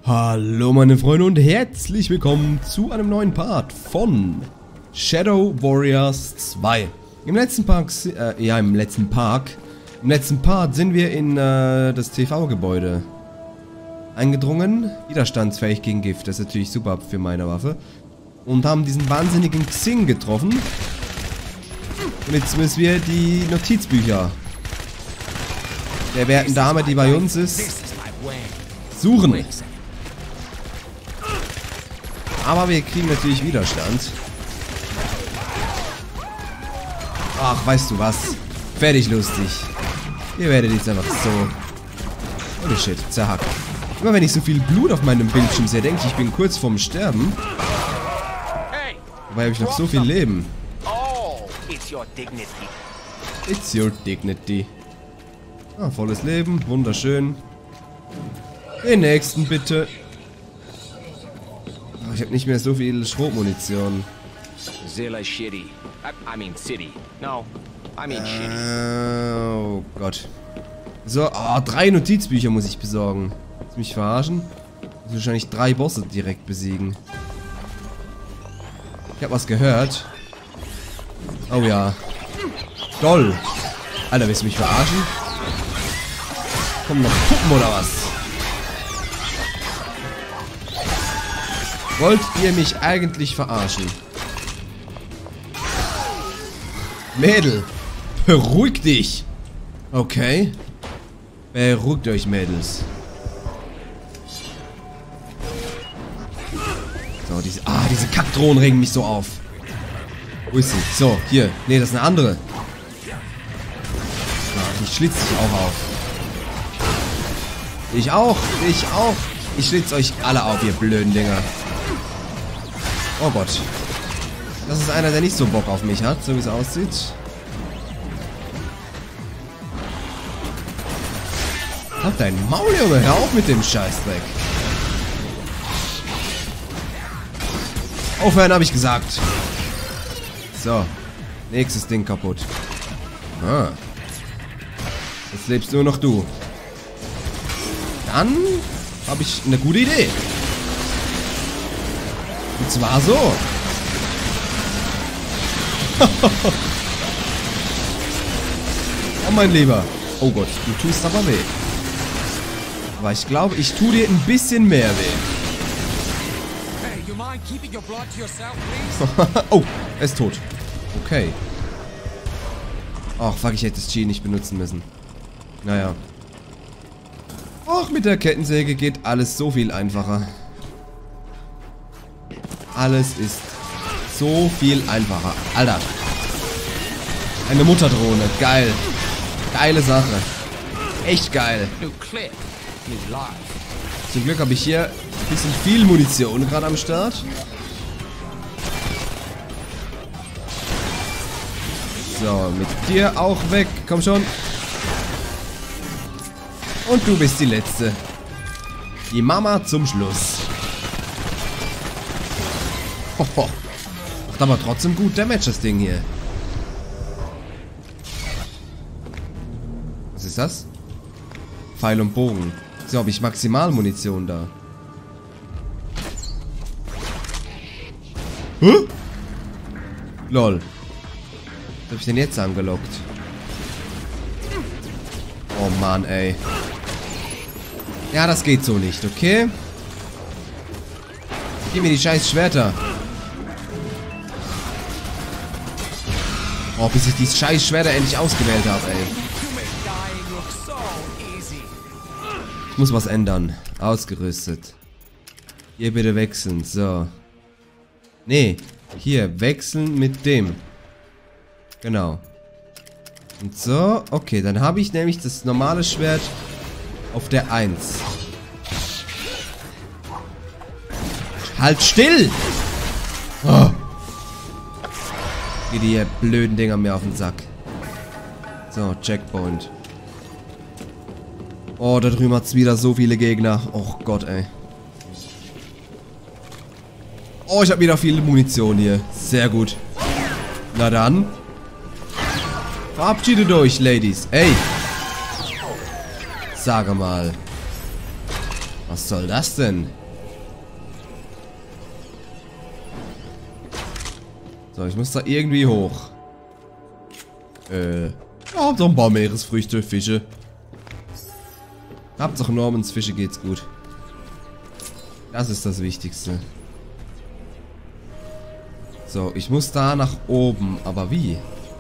Hallo meine Freunde und herzlich willkommen zu einem neuen Part von Shadow Warriors 2. Im letzten Part sind wir in das TV-Gebäude eingedrungen, widerstandsfähig gegen Gift, das ist natürlich super für meine Waffe, und haben diesen wahnsinnigen Xing getroffen. Und jetzt müssen wir die Notizbücher der werten Dame, die bei uns ist, suchen. Aber wir kriegen natürlich Widerstand. Ach, weißt du was? Fertig lustig. Ihr werdet jetzt einfach so... Holy shit, zerhackt. Immer wenn ich so viel Blut auf meinem Bildschirm sehe, denke ich bin kurz vorm Sterben. Dabei habe ich noch so viel Leben. It's your dignity. Ah, volles Leben, wunderschön. Den nächsten bitte. Ich habe nicht mehr so viel Schrotmunition. Oh Gott. So, 3 Notizbücher muss ich besorgen. Willst du mich verarschen? Ich muss wahrscheinlich 3 Bosse direkt besiegen. Ich habe was gehört. Oh ja. Toll. Alter, willst du mich verarschen? Komm noch Puppen oder was? Wollt ihr mich eigentlich verarschen? Mädel, beruhig dich. Okay. Beruhigt euch, Mädels. So, diese Kackdrohnen regen mich so auf. Wo ist sie? So, hier. Nee, das ist eine andere. Die schlitzt sich auch auf. Ich auch. Ich schlitze euch alle auf, ihr blöden Dinger. Oh Gott. Das ist einer, der nicht so Bock auf mich hat, so wie es aussieht. Halt dein Maul, Junge. Hör auf mit dem Scheißdreck. Aufhören, habe ich gesagt. So. Nächstes Ding kaputt. Ah. Jetzt lebst nur noch du. Dann habe ich eine gute Idee. Und zwar so. Oh mein Lieber. Oh Gott, du tust aber weh. Aber ich glaube, ich tue dir ein bisschen mehr weh. Oh, er ist tot. Okay. Ach, fuck, ich hätte das Chi nicht benutzen müssen. Naja. Och, mit der Kettensäge geht alles so viel einfacher. Alles ist so viel einfacher. Alter. Eine Mutterdrohne. Geil. Geile Sache. Echt geil. Zum Glück habe ich hier ein bisschen viel Munition gerade am Start. So, mit dir auch weg. Komm schon. Und du bist die Letzte. Die Mama zum Schluss. Hoho. Macht aber trotzdem gut Damage, das Ding hier. Was ist das? Pfeil und Bogen. So, habe ich Maximalmunition da. Hä? Lol. Was habe ich denn jetzt angelockt? Oh Mann, ey. Ja, das geht so nicht, okay? Gib mir die scheiß Schwerter. Oh, bis ich die scheiß Schwerter endlich ausgewählt habe, ey. Ich muss was ändern. Ausgerüstet. Hier bitte wechseln, so. Nee, hier, wechseln mit dem. Genau. Und so, okay, dann habe ich nämlich das normale Schwert auf der 1. Halt still! Oh. Geht die blöden Dinger mir auf den Sack. So, Checkpoint. Oh, da drüben hat es wieder so viele Gegner. Oh Gott, ey. Oh, ich habe wieder viele Munition hier. Sehr gut. Na dann. Verabschiedet euch, Ladies. Ey. Sage mal. Was soll das denn? So, ich muss da irgendwie hoch. Hab doch ein paar Meeresfrüchte, Fische. Hauptsache Normans Fische geht's gut. Das ist das Wichtigste. So, ich muss da nach oben. Aber wie?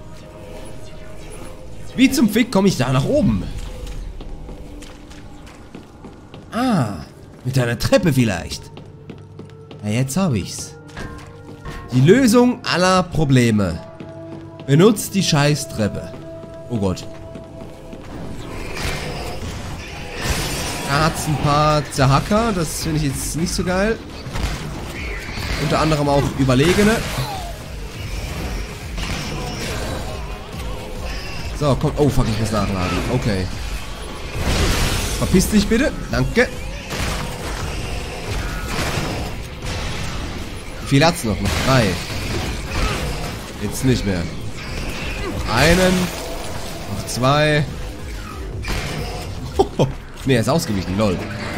Wie zum Fick komme ich da nach oben? Ah, mit einer Treppe vielleicht. Ja, jetzt habe ich's. Die Lösung aller Probleme. Benutzt die Scheißtreppe. Oh Gott. Da hat's ein paar Zerhacker. Das finde ich jetzt nicht so geil. Unter anderem auch Überlegene. So, komm. Oh, fuck, ich muss nachladen. Okay. Verpiss dich bitte. Danke. Wie viel hat's noch? Noch 3. Jetzt nicht mehr. Noch einen. Noch 2. Ne, er ist ausgewichen. Lol.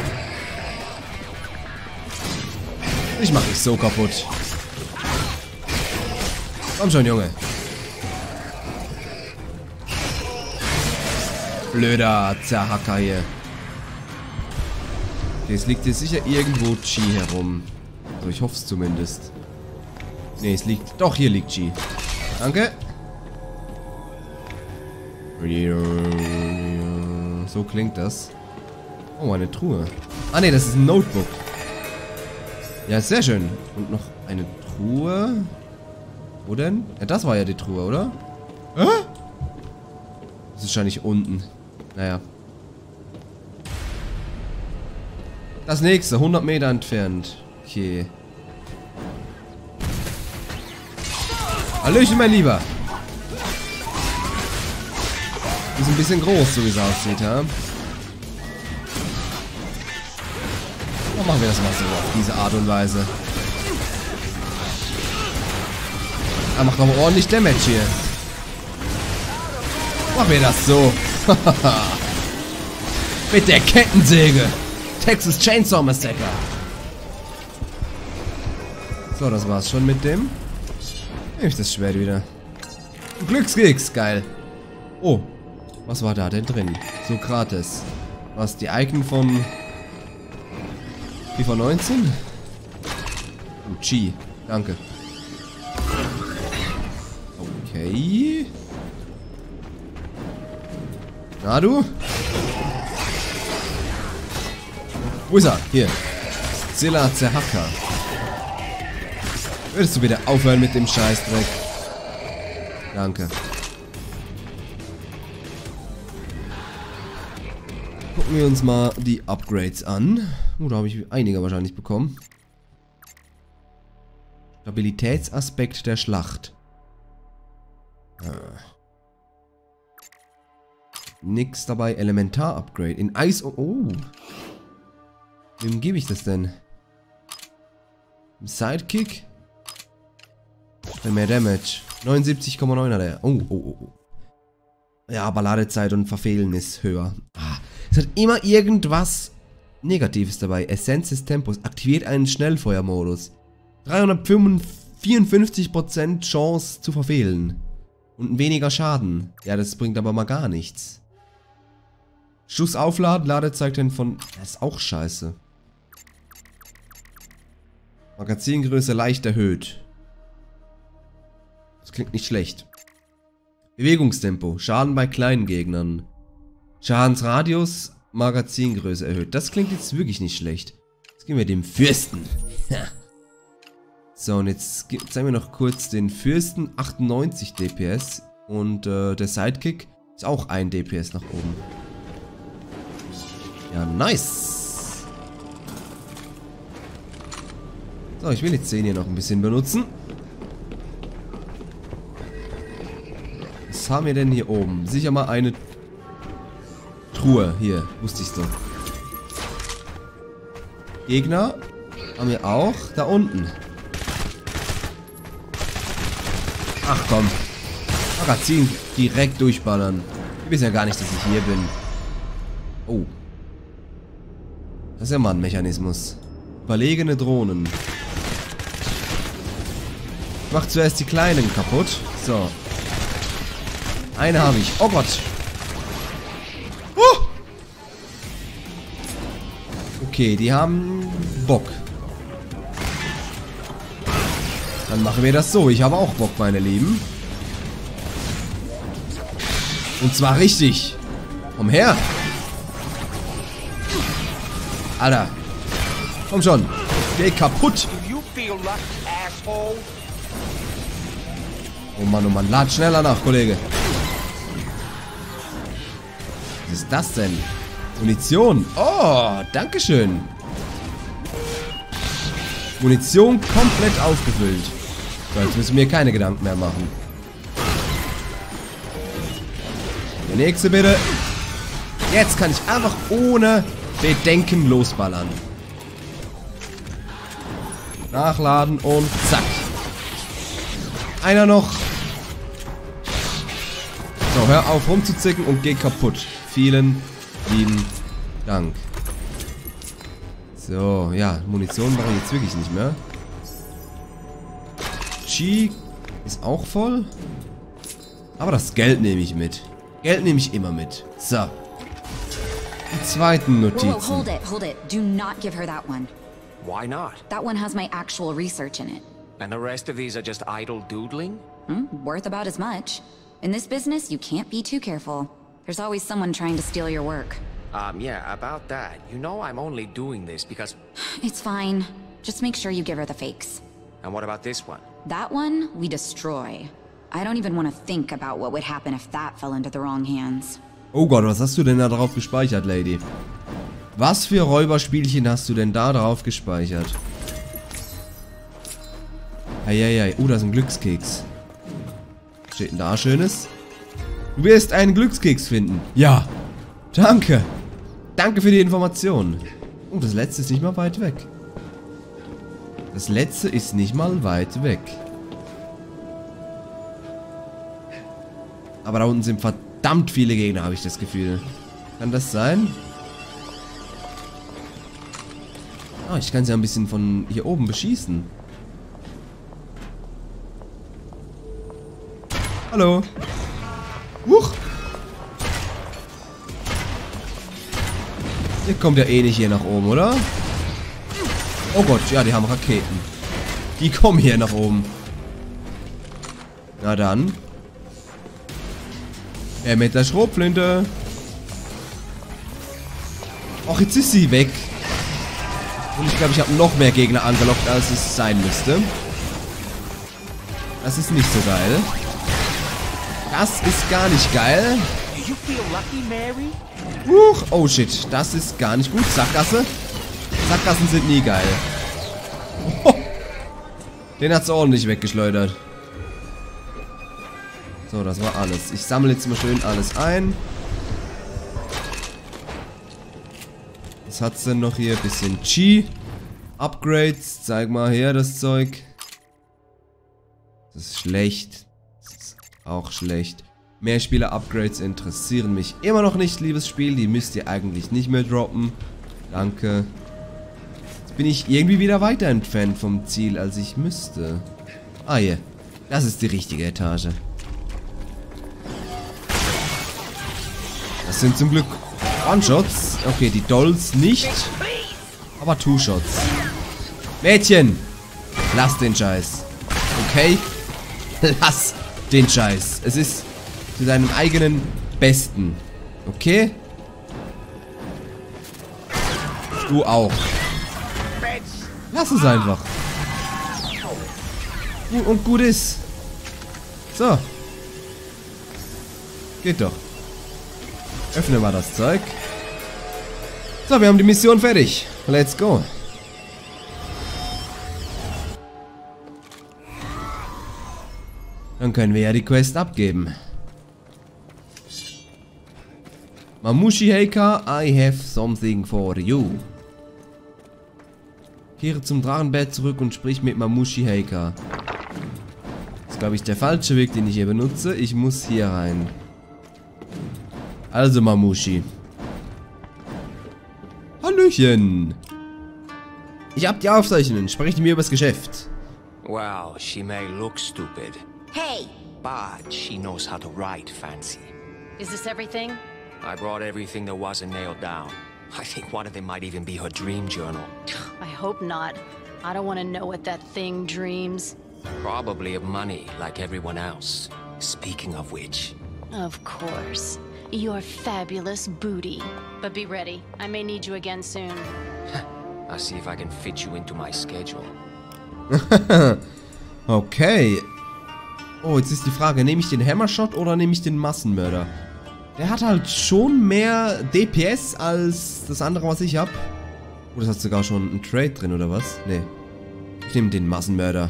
Ich mach dich so kaputt. Komm schon, Junge. Blöder Zerhacker hier. Okay, es liegt hier sicher irgendwo Chi herum. Also ich hoffe es zumindest. Ne, es liegt... Doch, hier liegt Chi. Danke. So klingt das. Oh, eine Truhe. Ah ne, das ist ein Notebook. Ja, sehr schön. Und noch eine Truhe. Wo denn? Ja, das war ja die Truhe, oder? Hä? Das ist wahrscheinlich unten. Naja. Das nächste, 100 Meter entfernt. Okay. Hallöchen, mein Lieber. Ist ein bisschen groß, so wie es aussieht, ja? Dann machen wir das mal so, auf diese Art und Weise. Er macht aber ordentlich Damage hier. Machen wir das so. Mit der Kettensäge. Texas Chainsaw Massacre. So, das war's schon mit dem. Nehme ich das Schwert wieder. Glückskeks, geil. Oh, was war da denn drin? Sokrates. Was, die Icon von FIFA 19? Oh, Chi. Danke. Okay. Na du? Wo ist er? Hier. Zilla Zerhacker. Würdest du wieder aufhören mit dem Scheißdreck? Danke. Gucken wir uns mal die Upgrades an. Oh, da habe ich einige wahrscheinlich bekommen. Stabilitätsaspekt der Schlacht. Nix dabei. Elementar-Upgrade. In Eis... Oh. Wem gebe ich das denn? Im Sidekick? Für mehr Damage. 79,9 hat er. Oh, oh, oh. Ja, aber Ladezeit und Verfehlen ist höher. Ah, es hat immer irgendwas Negatives dabei. Essenz des Tempos. Aktiviert einen Schnellfeuermodus. 354% Chance zu verfehlen. Und weniger Schaden. Ja, das bringt aber mal gar nichts. Schuss aufladen, Ladezeit von... Das ist auch scheiße. Magazingröße leicht erhöht. Das klingt nicht schlecht. Bewegungstempo. Schaden bei kleinen Gegnern. Schadensradius, Magazingröße erhöht. Das klingt jetzt wirklich nicht schlecht. Jetzt gehen wir dem Fürsten. So, und jetzt zeigen wir noch kurz den Fürsten. 98 DPS. Und der Sidekick ist auch 1 DPS nach oben. Ja, nice. So, ich will jetzt den hier noch ein bisschen benutzen. Was haben wir denn hier oben? Sicher mal eine Truhe. Hier, wusste ich doch. Gegner haben wir auch. Da unten. Ach komm. Magazin direkt durchballern. Die wissen ja gar nicht, dass ich hier bin. Oh. Das ist ja mal ein Mechanismus. Überlegene Drohnen. Ich mach zuerst die kleinen kaputt. So. Eine habe ich. Oh Gott. Okay, die haben Bock. Dann machen wir das so. Ich habe auch Bock, meine Lieben. Und zwar richtig. Komm her. Alter. Komm schon. Geh kaputt. Oh Mann, lad schneller nach, Kollege. Was ist das denn? Munition. Oh, dankeschön. Munition komplett aufgefüllt. So, jetzt müssen wir keine Gedanken mehr machen. Der nächste bitte. Jetzt kann ich einfach ohne Bedenken losballern. Nachladen und zack. Einer noch. So, hör auf rumzuzicken und geh kaputt. Vielen lieben Dank. So, ja, Munition brauche ich jetzt wirklich nicht mehr. Chi ist auch voll. Aber das Geld nehme ich mit. Geld nehme ich immer mit. So. Die zweiten Notizen. Whoa, hold it. Do not give her that one. Why not? That one has my actual research in it. And the rest of these are just idle doodling? Worth about as much. In this business, you can't be too careful. There's always someone trying to steal your work. Yeah, about that. You know I'm only doing this because... It's fine. Just make sure you give her the fakes. And what about this one? That one, we destroy. I don't even want to think about what would happen if that fell into the wrong hands. Oh Gott, was hast du denn da drauf gespeichert, Lady? Was für Räuberspielchen hast du denn da drauf gespeichert? Eieiei. Oh, da ist ein Glückskeks. Was steht denn da Schönes? Du wirst einen Glückskeks finden. Ja. Danke. Danke für die Information. Oh, das letzte ist nicht mal weit weg. Das letzte ist nicht mal weit weg. Aber da unten sind verdammt viele Gegner, habe ich das Gefühl. Kann das sein? Ah, ich kann sie ja ein bisschen von hier oben beschießen. Hallo. Huch. Ihr kommt ja eh nicht hier nach oben, oder? Oh Gott, ja, die haben Raketen. Die kommen hier nach oben. Na dann. Mit der Schrotflinte. Och, jetzt ist sie weg. Und ich glaube, ich habe noch mehr Gegner angelockt, als es sein müsste. Das ist nicht so geil. Das ist gar nicht geil. Oh shit, das ist gar nicht gut. Sackgasse. Sackgassen sind nie geil. Oh, den hat's ordentlich weggeschleudert. So, das war alles. Ich sammle jetzt mal schön alles ein. Was hat's denn noch hier? Bisschen Chi. Upgrades. Zeig mal her das Zeug. Das ist schlecht. Das ist auch schlecht. Mehrspieler-Upgrades interessieren mich immer noch nicht, liebes Spiel. Die müsst ihr eigentlich nicht mehr droppen. Danke. Jetzt bin ich irgendwie wieder weiter entfernt vom Ziel, als ich müsste. Ah, hier. Das ist die richtige Etage. Das sind zum Glück One-Shots. Okay, die Dolls nicht. Aber Two-Shots. Mädchen! Lass den Scheiß. Okay? Lass den Scheiß. Es ist zu deinem eigenen Besten. Okay? Du auch. Lass es einfach. Und gut ist. So. Geht doch. Öffne mal das Zeug. So, wir haben die Mission fertig. Let's go. Dann können wir ja die Quest abgeben. Mamushi Heika, I have something for you. Kehre zum Drachenbett zurück und sprich mit Mamushi Heika. Das ist, glaube ich, der falsche Weg, den ich hier benutze. Ich muss hier rein. Also, Mamushi. Hallöchen. Hallöchen. Ich hab die Aufzeichnungen. Sprecht mir übers Geschäft. Well, she may look stupid, Hey! but she knows how to write fancy. Is this everything? I brought everything there wasn't nailed down. I think one of them might even be her dream journal. I hope not. I don't want to know what that thing dreams. Probably of money, like everyone else. Speaking of which... Of course. Your fabulous booty. But be ready. I may need you again soon. I'll see if I can fit you into my schedule. Okay. Oh, jetzt ist die Frage, nehme ich den Hammershot oder nehme ich den Massenmörder? Der hat halt schon mehr DPS als das andere, was ich habe. Oh, das hat sogar schon ein Trade drin, oder was? Nee. Ich nehme den Massenmörder.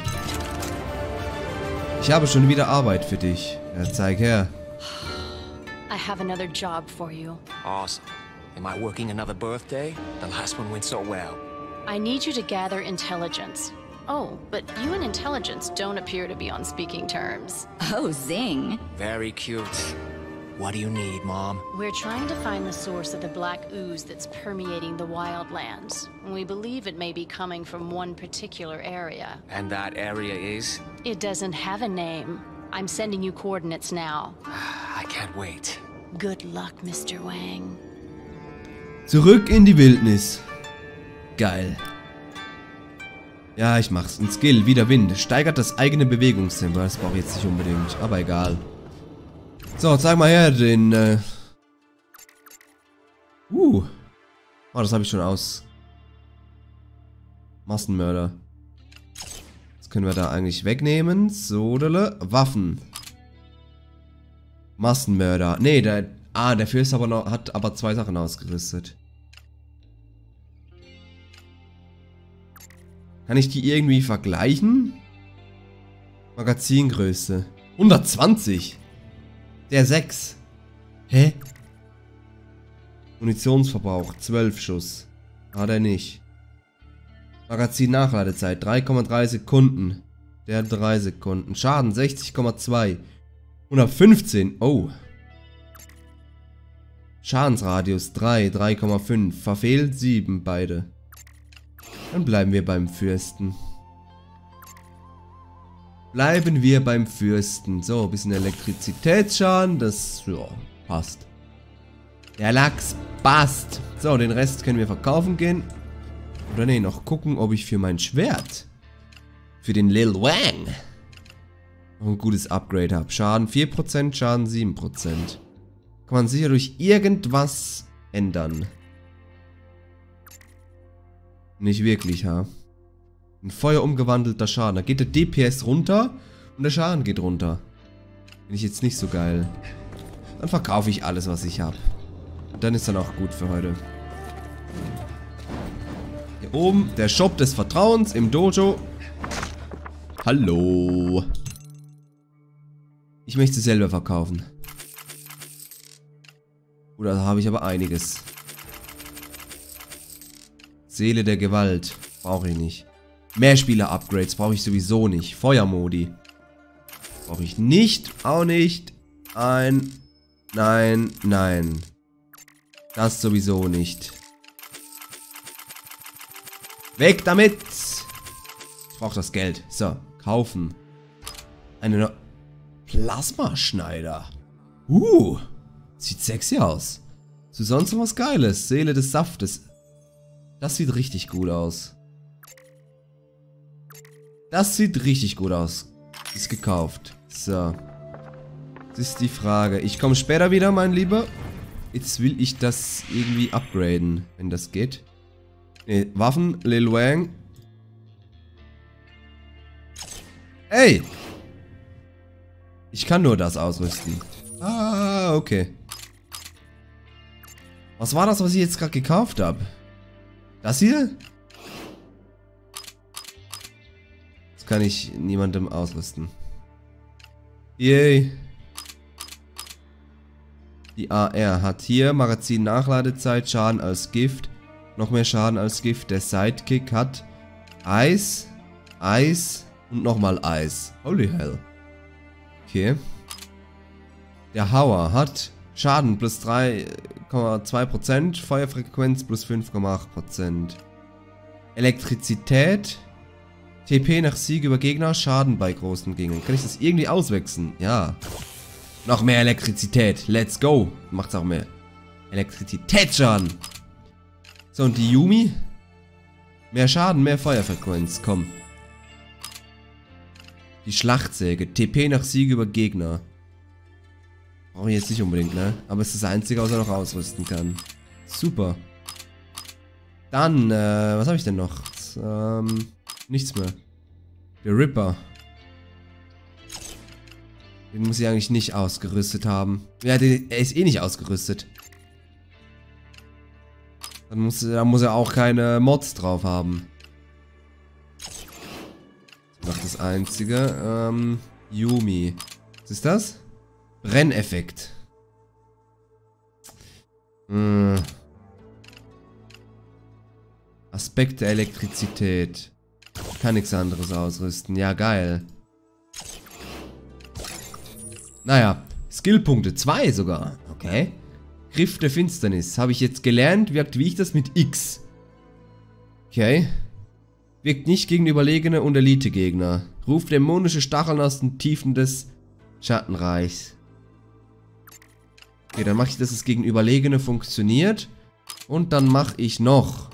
Ich habe schon wieder Arbeit für dich. Ja, zeig her. I have another job for you. Awesome. Am I working another birthday? The last one went so well. I need you to gather intelligence. Oh, but you and intelligence don't appear to be on speaking terms. Oh, zing. Very cute. What do you need, Mom? We're trying to find the source of the black ooze that's permeating the wildlands. We believe it may be coming from one particular area. And that area is? It doesn't have a name. I'm sending you coordinates now. I can't wait. Good luck, Mr. Wang. Zurück in die Wildnis. Geil. Ja, ich mach's. Ein Skill, wie der Wind. Steigert das eigene Bewegungstempo. Das brauche ich jetzt nicht unbedingt, aber egal. So, zeig mal her den, Oh, das habe ich schon aus. Massenmörder. Das können wir da eigentlich wegnehmen. So, Waffen. Massenmörder. Nee, der Fürst aber noch, hat aber 2 Sachen ausgerüstet. Kann ich die irgendwie vergleichen? Magazingröße. 120. Der 6. Hä? Munitionsverbrauch 12 Schuss. Hat er nicht. Magazin-Nachladezeit 3,3 Sekunden. Der 3 Sekunden. Schaden 60,2. 115. Oh. Schadensradius 3, 3,5. Verfehlt 7 beide. Dann bleiben wir beim Fürsten. Bleiben wir beim Fürsten. So, ein bisschen Elektrizitätsschaden. Das, ja, passt. Der Lachs passt. So, den Rest können wir verkaufen gehen. Oder nee, noch gucken, ob ich für mein Schwert, für den Lil Wang, noch ein gutes Upgrade habe. Schaden 4%, Schaden 7%. Kann man sicher durch irgendwas ändern. Nicht wirklich, ha? Ein Feuer umgewandelter Schaden. Da geht der DPS runter und der Schaden geht runter. Finde ich jetzt nicht so geil. Dann verkaufe ich alles, was ich habe. Und dann ist dann auch gut für heute. Hier oben, der Shop des Vertrauens im Dojo. Hallo. Ich möchte selber verkaufen. Oder da habe ich aber einiges. Seele der Gewalt. Brauche ich nicht. Mehrspieler-Upgrades brauche ich sowieso nicht. Feuermodi. Brauche ich nicht. Auch nicht. Nein. Nein. Nein. Das sowieso nicht. Weg damit. Ich brauche das Geld. So. Kaufen. Eine Plasmaschneider. Sieht sexy aus. Hast du sonst noch was Geiles? Seele des Saftes. Das sieht richtig gut aus. Das sieht richtig gut aus. Ist gekauft. So. Das ist die Frage. Ich komme später wieder, mein Lieber. Jetzt will ich das irgendwie upgraden, wenn das geht. Ne, Waffen, Lil Wang. Ey! Ich kann nur das ausrüsten. Ah, okay. Was war das, was ich jetzt gerade gekauft habe? Das hier? Das kann ich niemandem ausrüsten. Yay. Die AR hat hier Magazin-Nachladezeit, Schaden als Gift. Noch mehr Schaden als Gift. Der Sidekick hat Eis, Eis und nochmal Eis. Holy hell. Okay. Der Hauer hat Schaden plus 3,2%. Feuerfrequenz plus 5,8%. Elektrizität. TP nach Sieg über Gegner. Schaden bei großen Gegnern. Kann ich das irgendwie auswechseln? Ja. Noch mehr Elektrizität. Let's go. Macht's auch mehr. Elektrizitätsschaden. So, und die Yumi? Mehr Schaden, mehr Feuerfrequenz. Komm. Die Schlachtsäge. TP nach Sieg über Gegner. Brauche ich jetzt nicht unbedingt, ne? Aber es ist das Einzige, was er noch ausrüsten kann. Super. Dann, was habe ich denn noch? Nichts mehr. Der Ripper. Den muss ich eigentlich nicht ausgerüstet haben. Ja, er ist eh nicht ausgerüstet. Da muss er auch keine Mods drauf haben. Das ist das Einzige. Yumi. Was ist das? Brenneffekt. Aspekt der Elektrizität. Ich kann nichts anderes ausrüsten. Ja, geil. Naja, Skillpunkte 2 sogar. Okay. Griff der Finsternis. Habe ich jetzt gelernt. Wie aktiviere ich das mit X? Okay. Wirkt nicht gegen überlegene und Elite-Gegner. Ruft dämonische Stacheln aus den Tiefen des Schattenreichs. Okay, dann mache ich, dass es gegen Überlegene funktioniert. Und dann mache ich noch.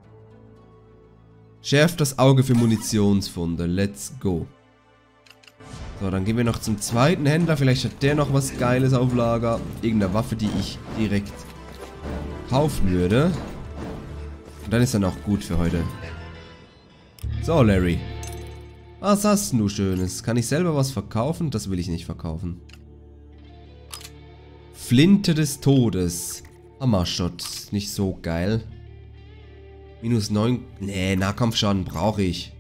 Schärft das Auge für Munitionsfunde. Let's go. So, dann gehen wir noch zum zweiten Händler. Vielleicht hat der noch was Geiles auf Lager. Irgendeine Waffe, die ich direkt kaufen würde. Und dann ist dann auch gut für heute. So, Larry. Was hast du Schönes? Kann ich selber was verkaufen? Das will ich nicht verkaufen. Flinte des Todes. Hammershot. Nicht so geil. Minus 9. Nee, Nahkampfschaden brauche ich.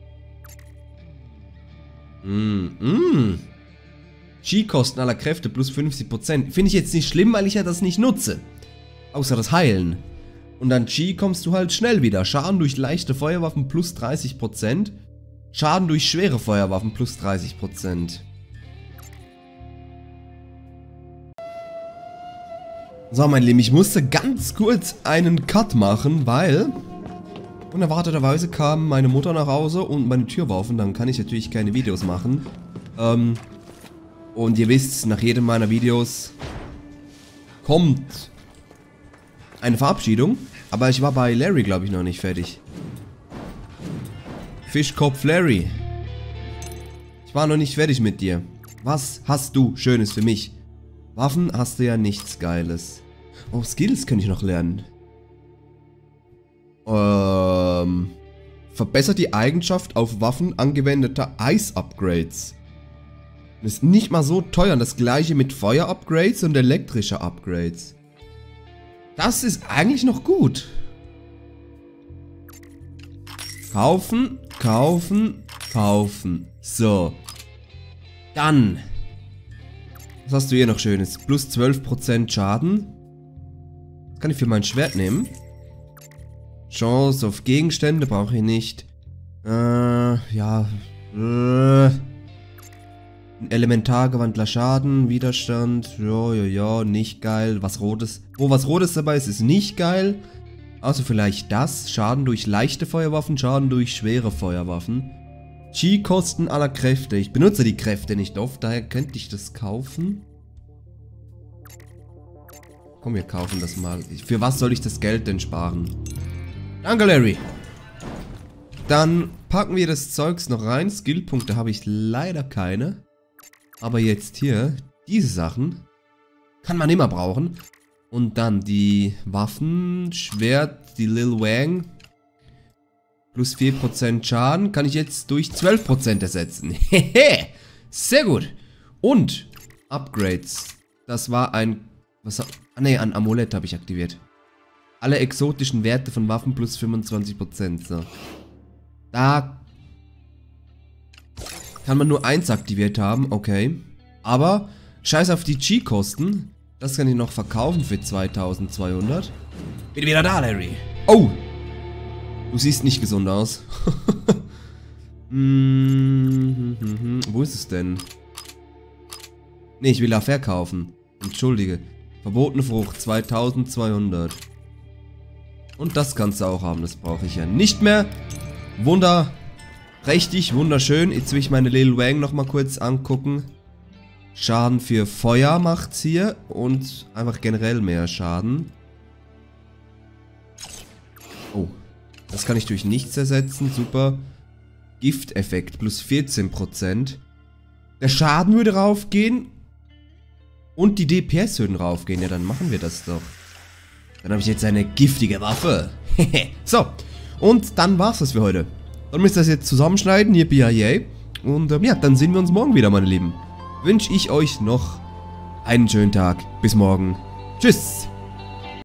Chi-Kosten aller Kräfte plus 50%. Finde ich jetzt nicht schlimm, weil ich ja das nicht nutze. Außer das Heilen. Und an Chi kommst du halt schnell wieder. Schaden durch leichte Feuerwaffen plus 30%. Schaden durch schwere Feuerwaffen plus 30%. So, mein Lieben, ich musste ganz kurz einen Cut machen, weil unerwarteterweise kam meine Mutter nach Hause und meine Tür war offen. Dann kann ich natürlich keine Videos machen. Und ihr wisst, nach jedem meiner Videos kommt eine Verabschiedung. Aber ich war bei Larry, glaube ich, noch nicht fertig. Fischkopf Larry. Ich war noch nicht fertig mit dir. Was hast du Schönes für mich? Waffen hast du ja nichts Geiles. Oh, Skills könnte ich noch lernen. Verbessert die Eigenschaft auf Waffen angewendeter Eis-Upgrades. Das ist nicht mal so teuer. Das gleiche mit Feuer-Upgrades und elektrischer Upgrades. Das ist eigentlich noch gut. Kaufen, kaufen, kaufen. So. Dann. Was hast du hier noch Schönes? Plus 12% Schaden. Das kann ich für mein Schwert nehmen. Chance auf Gegenstände brauche ich nicht. Ja. Elementargewandler Schaden, Widerstand. Ja, nicht geil. Was Rotes. Wo was Rotes dabei ist, ist nicht geil. Also vielleicht das. Schaden durch leichte Feuerwaffen, Schaden durch schwere Feuerwaffen. Chi-Kosten aller Kräfte. Ich benutze die Kräfte nicht oft, daher könnte ich das kaufen. Komm, wir kaufen das mal. Für was soll ich das Geld denn sparen? Danke, Larry. Dann packen wir das Zeugs noch rein. Skillpunkte habe ich leider keine. Aber jetzt hier, diese Sachen kann man immer brauchen. Und dann die Waffen, Schwert, die Lil Wang. Plus 4% Schaden kann ich jetzt durch 12% ersetzen. Hehe, sehr gut. Und Upgrades. Das war ein... ein Amulett habe ich aktiviert. Alle exotischen Werte von Waffen plus 25%. So. Da kann man nur eins aktiviert haben, okay. Aber scheiß auf die Chi-Kosten. Das kann ich noch verkaufen für 2200. Bin wieder da, Larry. Oh! Du siehst nicht gesund aus. Wo ist es denn? Ne, ich will da verkaufen. Entschuldige. Verbotene Frucht, 2200. Und das kannst du auch haben, das brauche ich ja nicht mehr. Richtig wunderschön. Jetzt will ich meine Lil Wang nochmal kurz angucken. Schaden für Feuer macht's hier und einfach generell mehr Schaden. Oh, das kann ich durch nichts ersetzen, super. Gifteffekt plus 14%. Der Schaden würde raufgehen und die DPS würden raufgehen. Ja, dann machen wir das doch. Dann habe ich jetzt eine giftige Waffe. So, und dann war's das für heute. Dann müsst ihr das jetzt zusammenschneiden, hier BIA. Und ja, dann sehen wir uns morgen wieder, meine Lieben. Wünsche ich euch noch einen schönen Tag. Bis morgen. Tschüss.